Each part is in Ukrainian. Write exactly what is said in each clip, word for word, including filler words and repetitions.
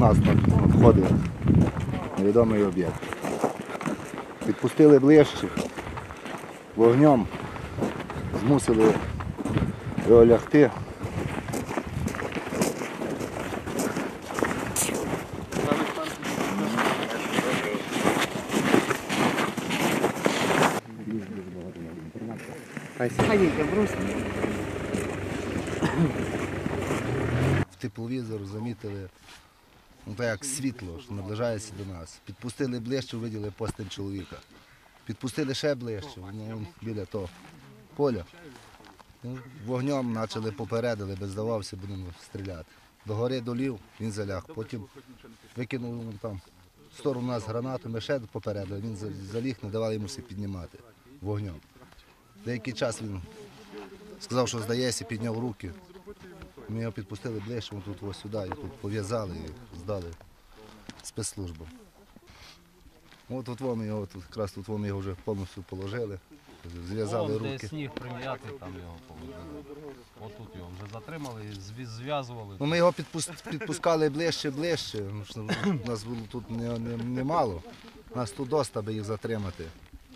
нас надходив невідомий об'єкт. Підпустили ближче, вогнем змусили його лягти. В тепловізор замітили, ну, так як світло, що наближається до нас. Підпустили ближче, виділи постать чоловіка. Підпустили ще ближче, ну, біля того поля. Ну, вогнем почали попередили, без здавався, будемо стріляти. До гори долів, він заляг, потім викинув вон там в сторону нас гранату, ми ще попередили, він заліг, не давали йому все піднімати вогнем. Деякий час він сказав, що здається, підняв руки. Ми його підпустили ближче, тут ось сюди, і тут пов'язали і здали спецслужбам. От тут ми його, тут, якраз тут ми його вже повністю положили, зв'язали руки. Де сніг прим'ятий, там його положили. От тут його вже затримали, зв'язували. Ну, ми його підпускали ближче, ближче. Нас було тут немало. Нас тут доста, аби їх затримати.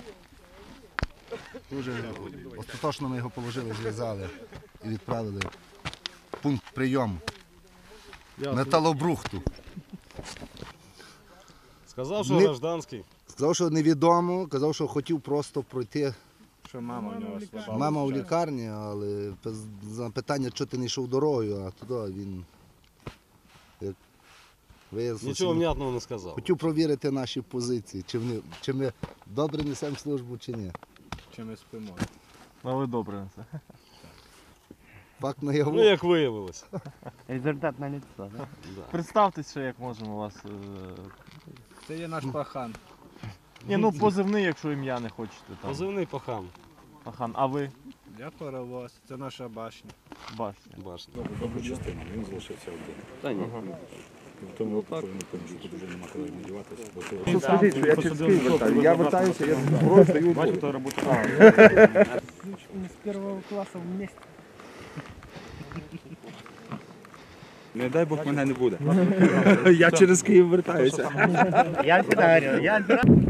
Дуже остаточно ми його положили, зв'язали і відправили в пункт прийому. Металобрухту. Сказав, що гражданський. Сказав, що невідомо, казав, що хотів просто пройти. Що мама у нього слаба. Мама у лікарні, але за питання, що ти не йшов дорогою, а туди він як виявився. Нічого внятного не сказав. Хотів провірити наші позиції, чи ми, чи ми добре несемо службу, чи ні. Чи ми спимо. Але добре на це. Факт наяву. Ну, як виявилось. Результат на лицо, так? Да. Представтесь ще, як можемо вас. е, Це є наш пахан. Ні, ну позивний, якщо ім'я не хочете. Там. Позивний пахан. Пахан, а ви? Я паровоз, це наша башня. Бачите. Башня. Добру частину, він залишився один. Та ні. В тому випадку він повинен, що тут вже нема коли надіватися, бо то Ну, скажіть, що я через Київ вертаю. Я вертаюся, я зброю даю. Бачите, робота. Мы с первого класса вместе. Не дай Бог мене не буде. Я через Київ вертаюся. Я всегда говорю, я